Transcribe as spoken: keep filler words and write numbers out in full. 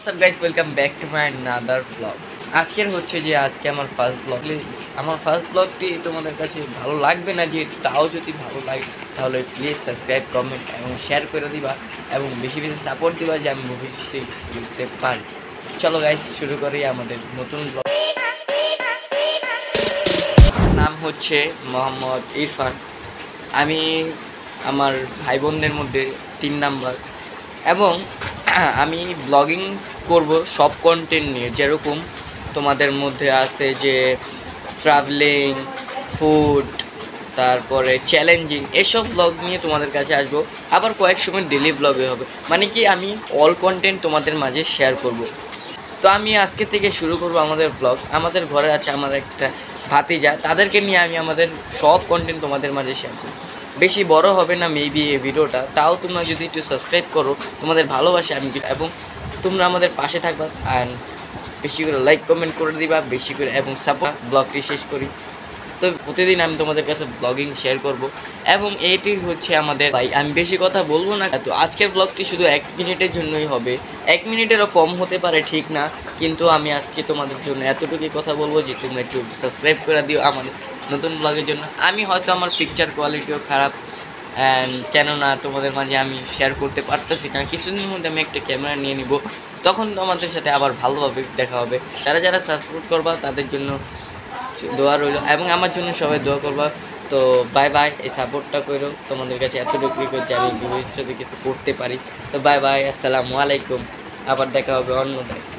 WhatsApp guys, welcome back to my another blog. আজকের হচ্ছে যে আজকে আমার ফার্স্ট ব্লগ। আমার ফার্স্ট ব্লগটি তোমাদের কাছে ভালো লাগবে না, যে তাও যদি ভালো লাগে তাহলে প্লিজ সাবস্ক্রাইব, কমেন্ট এবং শেয়ার করে দিবা এবং বেশি বেশি সাপোর্ট দিবা যে আমি ভবিষ্যতে করতে পারি। চলো গাইস, শুরু করি আমাদের নতুন ব্লগ। নাম হচ্ছে মোহাম্মদ ইরফান। আমি আমার ভাই বোনদের মধ্যে তিন নাম্বার এবং আমি ব্লগিং করব সব কন্টেন্ট নিয়ে, যেরকম তোমাদের মধ্যে আছে যে ট্রাভেলিং, ফুড, তারপরে চ্যালেঞ্জিং, এসব ব্লগ নিয়ে তোমাদের কাছে আসবো। আবার কয়েক সময় ডেলি ব্লগে হবে, মানে কি আমি অল কন্টেন্ট তোমাদের মাঝে শেয়ার করব। তো আমি আজকে থেকে শুরু করব আমাদের ব্লগ। আমাদের ঘরে আছে আমার একটা ভাতিজা, তাদেরকে নিয়ে আমি আমাদের সব কন্টেন্ট তোমাদের মাঝে শেয়ার করব। বেশি বড় হবে না মেবি এই ভিডিওটা, তাও তোমরা যদি একটু সাবস্ক্রাইব করো, তোমাদের ভালোবাসে আমি এবং তোমরা আমাদের পাশে থাকবা অ্যান্ড বেশি করে লাইক কমেন্ট করে দিবা বেশি করে এবং সাপোর্ট। ব্লগটি শেষ করি। তো প্রতিদিন আমি তোমাদের কাছে ব্লগিং শেয়ার করব এবং এইটি হচ্ছে আমাদের ভাই। আমি বেশি কথা বলবো না, তো আজকের ব্লগটি শুধু এক মিনিটের জন্যই হবে। এক মিনিটেরও কম হতে পারে, ঠিক না, কিন্তু আমি আজকে তোমাদের জন্য এতটুকুই কথা বলবো যে তোমরা একটু সাবস্ক্রাইব করে দিও আমাদের নতুন ব্লগের জন্য। আমি হয়তো আমার পিকচার কোয়ালিটিও খারাপ, অ্যান্ড কেননা তোমাদের মাঝে আমি শেয়ার করতে পারতেছি না। কিছুদিনের মধ্যে আমি একটা ক্যামেরা নিয়ে নিব, তখন তোমাদের সাথে আবার ভালোভাবে দেখা হবে। যারা যারা সাপোর্ট করবা তাদের জন্য দোয়া রইল এবং আমার জন্য সবাই দোয়া করবা। তো বাই বাই, এই সাপোর্টটা করো। তোমাদের কাছে এতটুকু যে আমি ভবিষ্যতে কিছু করতে পারি। তো বাই বাই, আসসালামু আলাইকুম। আবার দেখা হবে অন্য দিন।